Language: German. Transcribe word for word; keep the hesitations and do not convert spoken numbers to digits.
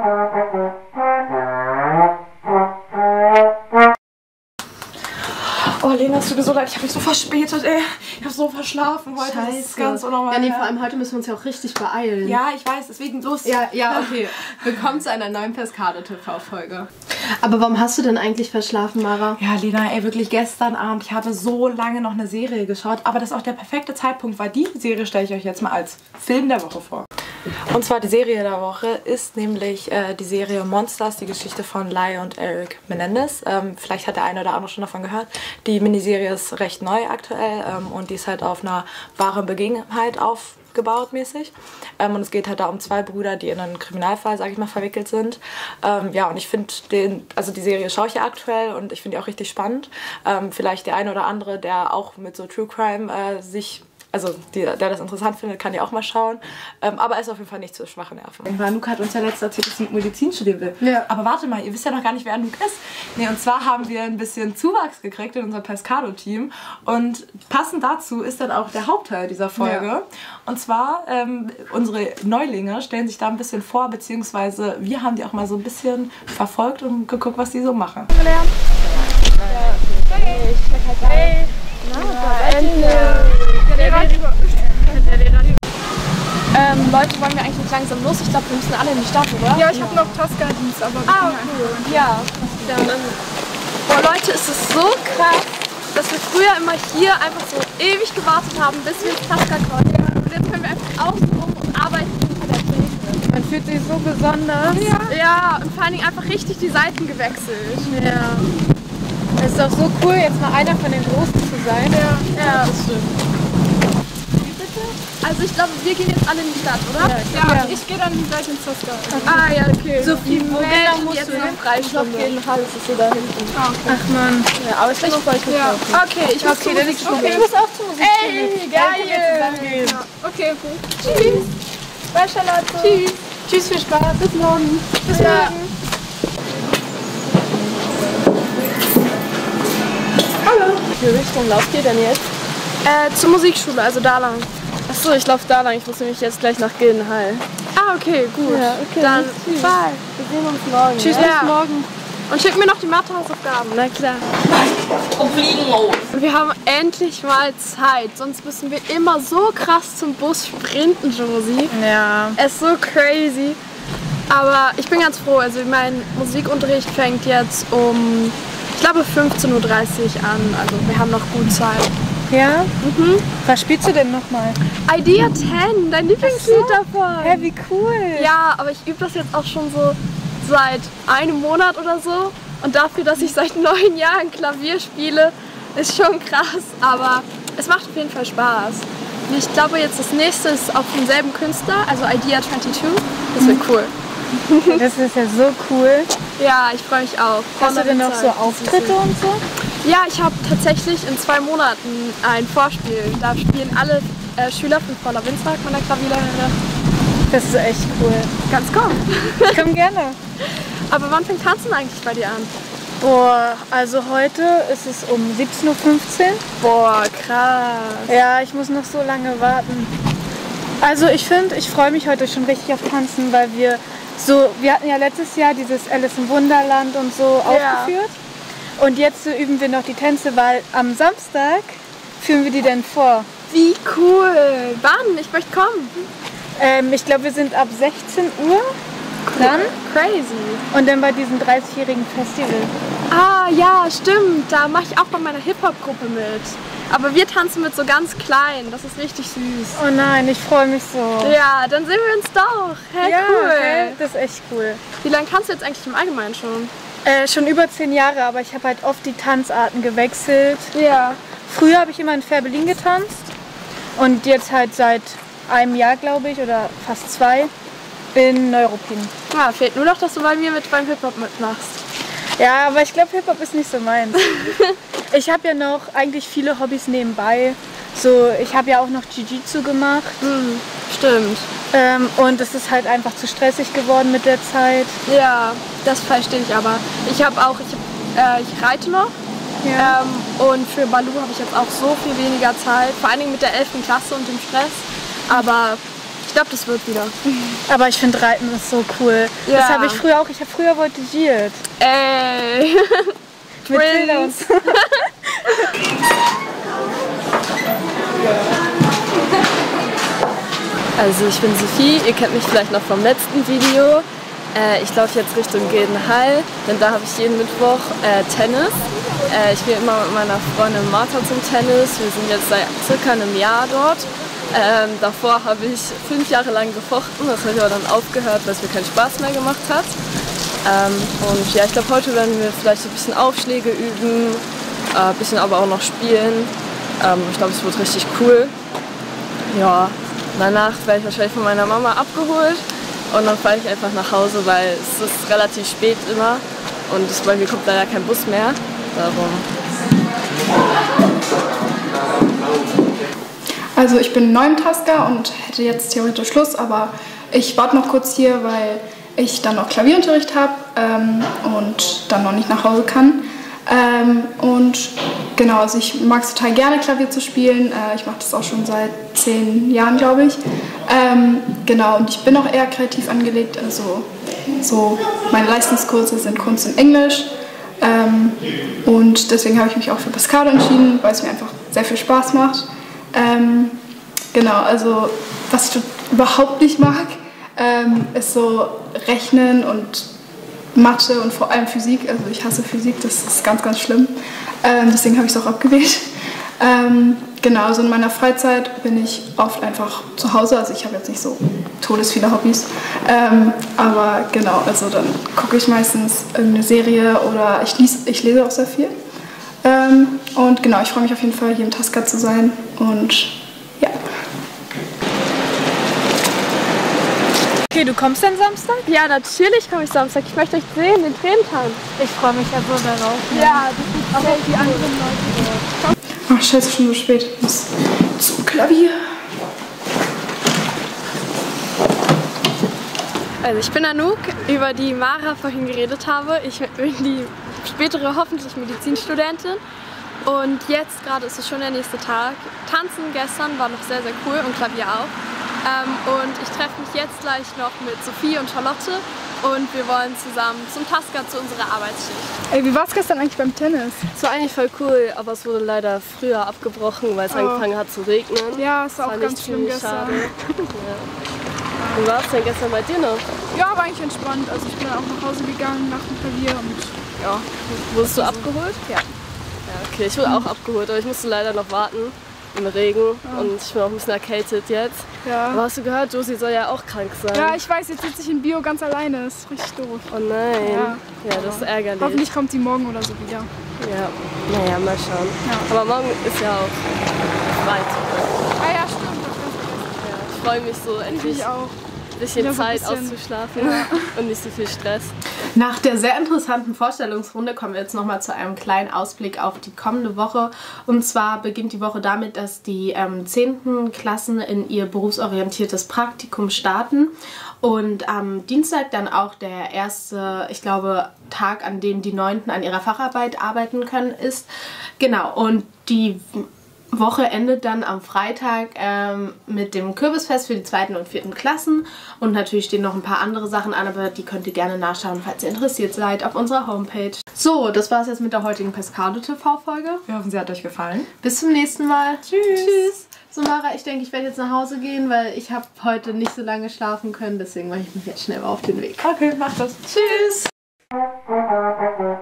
Oh, Lena, es tut mir so leid, ich habe mich so verspätet, ey. Ich habe so verschlafen heute. Scheiße. Das ist ganz unnormal. Ja, nee, vor allem heute müssen wir uns ja auch richtig beeilen. Ja, ich weiß, deswegen los. Ja, ja, okay. Willkommen zu einer neuen Pescado-T V-Folge. Aber warum hast du denn eigentlich verschlafen, Mara? Ja, Lena, ey, wirklich gestern Abend, ich habe so lange noch eine Serie geschaut, aber das ist auch der perfekte Zeitpunkt, weil die Serie stelle ich euch jetzt mal als Film der Woche vor. Und zwar die Serie der Woche ist nämlich äh, die Serie Monsters, die Geschichte von Lai und Eric Menendez. Ähm, vielleicht hat der eine oder andere schon davon gehört. Die Miniserie ist recht neu aktuell ähm, und die ist halt auf einer wahren Begebenheit aufgebaut mäßig. Ähm, und es geht halt da um zwei Brüder, die in einen Kriminalfall, sag ich mal, verwickelt sind. Ähm, ja, und ich finde den, also die Serie schaue ich ja aktuell und ich finde die auch richtig spannend. Ähm, vielleicht der eine oder andere, der auch mit so True Crime äh, sich Also, die, der das interessant findet, kann ja auch mal schauen. Ähm, aber er ist auf jeden Fall nicht zu schwache Nerven. Anouk hat uns ja letztes erzählt, dass sie Medizin studieren will. Ja. Aber warte mal, ihr wisst ja noch gar nicht, wer Anouk ist. Nee, und zwar haben wir ein bisschen Zuwachs gekriegt in unser Pescado-Team. Und passend dazu ist dann auch der Hauptteil dieser Folge. Ja. Und zwar, ähm, unsere Neulinge stellen sich da ein bisschen vor, beziehungsweise wir haben die auch mal so ein bisschen verfolgt und geguckt, was die so machen. Gelernt. Ja. Hey. Hey. Na, da ähm, Leute, wollen wir eigentlich nicht langsam los? Ich glaube, wir müssen alle in die Stadt, oder? Ja, ich habe noch Tasca-Dienst, aber wir ah, können cool. Ja. ja. Boah, Leute, es ist so krass, dass wir früher immer hier einfach so ewig gewartet haben, bis wir ins Tasca kommen. Ja. Und jetzt können wir einfach außen rum und arbeiten hinter der Theke. Man fühlt sich so besonders. Ja. ja, und vor allen Dingen einfach richtig die Seiten gewechselt. Ja. Es ist auch so cool, jetzt mal einer von den Großen zu sein. Ja, ja. Das stimmt. Also ich glaube, wir gehen jetzt alle in die Stadt, oder? Ja, ja. ja. Ich gehe dann gleich ins Tasca. Okay. Ah ja, okay. So viel wo genau musst jetzt du noch Freistunde. Auf jeden Fall, es ist so da hinten. Ah, okay. Ach man. Ja, aber ich bin noch voll gut. Ja. Okay, ich muss okay, zur Musikschule. Okay. Ich muss auch zur Musikschule. Ey, geil. Ja. Okay, okay. Tschüss. Bye, Charlotte. Tschüss. Tschüss, viel Spaß. Bis morgen. Bis ja. morgen. Hallo. Welche Richtung lauft ihr denn jetzt? Äh, zur Musikschule, also da lang. Achso, ich laufe da lang. Ich muss nämlich jetzt gleich nach Gildenhall. Ah, okay, gut. Ja, okay. Dann tschüss. bye. Wir sehen uns morgen. Tschüss, ja? bis morgen. Und schick mir noch die Mathehausaufgaben. Na klar. Und fliegen los. Wir haben endlich mal Zeit. Sonst müssen wir immer so krass zum Bus sprinten, Josie. Ja. Es ist so crazy. Aber ich bin ganz froh. Also mein Musikunterricht fängt jetzt um, ich glaube, fünfzehn Uhr dreißig an. Also wir haben noch gut Zeit. Ja? Mhm. Was spielst du denn nochmal? Idea zehn, dein Lieblingslied so. davon. Hä, wie cool. Ja, aber ich übe das jetzt auch schon so seit einem Monat oder so. Und dafür, dass ich seit neun Jahren Klavier spiele, ist schon krass. Aber es macht auf jeden Fall Spaß. Und ich glaube jetzt das nächste ist auch vom selben Künstler, also Idea zweiundzwanzig. Das wird cool. Das ist ja so cool. Ja, ich freue mich auch. Hast du denn noch so Auftritte und so? Ja, ich habe tatsächlich in zwei Monaten ein Vorspiel. Da spielen alle äh, Schüler von Frau Lawinzak, meiner Klavierlehrerin. Das ist echt cool. Ganz kommen. Ich komm gerne. Aber wann fängt Tanzen eigentlich bei dir an? Boah, also heute ist es um siebzehn Uhr fünfzehn. Boah, krass. Ja, ich muss noch so lange warten. Also ich finde, ich freue mich heute schon richtig auf Tanzen, weil wir so, wir hatten ja letztes Jahr dieses Alice im Wunderland und so Ja. aufgeführt. Und jetzt äh, üben wir noch die Tänze, weil am Samstag führen wir die dann vor. Wie cool. Wann? Ich möchte kommen. Ähm, ich glaube, wir sind ab sechzehn Uhr dann Crazy. und dann bei diesem dreißigjährigen Festival. Ah, ja, stimmt. Da mache ich auch bei meiner Hip-Hop-Gruppe mit. Aber wir tanzen mit so ganz klein. Das ist richtig süß. Oh nein, ich freue mich so. Ja, dann sehen wir uns doch. Hey, ja, cool. okay, das ist echt cool. Wie lange kannst du jetzt eigentlich im Allgemeinen schon? Äh, schon über zehn Jahre, aber ich habe halt oft die Tanzarten gewechselt. Ja. Früher habe ich immer in Fährberlin getanzt und jetzt halt seit einem Jahr, glaube ich, oder fast zwei, in Neuruppin. Ja, fehlt nur noch, dass du bei mir mit beim Hip-Hop mitmachst. Ja, aber ich glaube, Hip-Hop ist nicht so meins. Ich habe ja noch eigentlich viele Hobbys nebenbei. So, ich habe ja auch noch Jiu-Jitsu gemacht. Hm, stimmt. Ähm, und es ist halt einfach zu stressig geworden mit der Zeit. Ja, das verstehe ich aber. Ich habe auch, ich, hab, äh, ich reite noch. Ja. Ähm, und für Balu habe ich jetzt auch so viel weniger Zeit. Vor allen Dingen mit der elften Klasse und dem Stress. Aber Ich glaube, das wird wieder. Aber ich finde Reiten ist so cool. Ja. Das habe ich früher auch. Ich habe früher voltigiert. Ey! Mit Bildern. Also ich bin Sophie, ihr kennt mich vielleicht noch vom letzten Video. Äh, ich laufe jetzt Richtung Gildenhall, denn da habe ich jeden Mittwoch äh, Tennis. Äh, ich gehe immer mit meiner Freundin Martha zum Tennis. Wir sind jetzt seit circa einem Jahr dort. Ähm, davor habe ich fünf Jahre lang gefochten, das habe ich aber dann aufgehört, weil es mir keinen Spaß mehr gemacht hat. Ähm, und ja, ich glaube, heute werden wir vielleicht ein bisschen Aufschläge üben, äh, ein bisschen aber auch noch spielen. Ähm, ich glaube, es wird richtig cool. Ja, danach werde ich wahrscheinlich von meiner Mama abgeholt und dann fahre ich einfach nach Hause, weil es ist relativ spät immer und es, bei mir kommt leider kein Bus mehr. Darum. Also ich bin neu im Tasker und hätte jetzt theoretisch Schluss, aber ich warte noch kurz hier, weil ich dann noch Klavierunterricht habe ähm, und dann noch nicht nach Hause kann. Ähm, und genau, also ich mag es total gerne, Klavier zu spielen. Äh, ich mache das auch schon seit zehn Jahren, glaube ich. Ähm, genau, und ich bin auch eher kreativ angelegt. Also so meine Leistungskurse sind Kunst und Englisch. Ähm, und deswegen habe ich mich auch für Pescado entschieden, weil es mir einfach sehr viel Spaß macht. Ähm, genau, also was ich überhaupt nicht mag, ähm, ist so Rechnen und Mathe und vor allem Physik. Also ich hasse Physik, das ist ganz, ganz schlimm. Ähm, deswegen habe ich es auch abgewählt. Ähm, genau, also in meiner Freizeit bin ich oft einfach zu Hause. Also ich habe jetzt nicht so todes viele Hobbys. Ähm, aber genau, also dann gucke ich meistens irgendeine Serie oder ich, lies, ich lese auch sehr viel. Ähm, und genau, ich freue mich auf jeden Fall, hier im Tasker zu sein. Und ja. Okay, du kommst dann Samstag? Ja, natürlich komme ich Samstag. Ich möchte euch sehen, den Tränentanz. Ich freue mich ja so darauf. Ne? Ja, das ist auch die anderen Leute. Ach, scheiße, schon so spät. Ich muss zum Klavier. Also ich bin Anouk, über die Mara vorhin geredet habe. Ich bin die spätere hoffentlich Medizinstudentin. Und jetzt gerade ist es schon der nächste Tag. Tanzen gestern war noch sehr, sehr cool und Klavier auch. Ähm, und ich treffe mich jetzt gleich noch mit Sophie und Charlotte und wir wollen zusammen zum Tasker zu unserer Arbeitsschicht. Ey, wie war es gestern eigentlich beim Tennis? Es war eigentlich voll cool, aber es wurde leider früher abgebrochen, weil es Oh. angefangen hat zu regnen. Ja, es war Das auch war ganz nicht schlimm ziemlich gestern. schade. Ja. Wie war es denn gestern bei dir noch? Ja, aber eigentlich entspannt. Also ich bin dann auch nach Hause gegangen nach dem Klavier und ja. Wurdest du abgeholt? Ja. Ja, okay, ich wurde auch abgeholt, aber ich musste leider noch warten im Regen und ich bin auch ein bisschen erkältet jetzt. Ja. Aber hast du gehört, Josie soll ja auch krank sein? Ja, ich weiß, jetzt sitze ich in Bio ganz alleine. Das ist richtig doof. Oh nein. Ja. Ja, das ist ärgerlich. Hoffentlich kommt sie morgen oder so wieder. Ja, naja, mal schauen. Ja. Aber morgen ist ja auch Freitag. Ah ja, stimmt. Das kannst du Ja, ich freue mich so endlich Ich auch. ein bisschen Wieder so ein Zeit bisschen- auszuschlafen und nicht so viel Stress. Nach der sehr interessanten Vorstellungsrunde kommen wir jetzt nochmal zu einem kleinen Ausblick auf die kommende Woche. Und zwar beginnt die Woche damit, dass die ähm, zehnten Klassen in ihr berufsorientiertes Praktikum starten. Und am Dienstag dann auch der erste, ich glaube, Tag, an dem die neunten an ihrer Facharbeit arbeiten können, ist. Genau, und die Woche endet dann am Freitag ähm, mit dem Kürbisfest für die zweiten und vierten Klassen und natürlich stehen noch ein paar andere Sachen an, aber die könnt ihr gerne nachschauen, falls ihr interessiert seid, auf unserer Homepage. So, das war es jetzt mit der heutigen Pescado T V-Folge. Wir hoffen, sie hat euch gefallen. Bis zum nächsten Mal. Tschüss. Tschüss. So, Mara, ich denke, ich werde jetzt nach Hause gehen, weil ich habe heute nicht so lange schlafen können, deswegen mache ich mich jetzt schnell auf den Weg. Okay, mach das. Tschüss.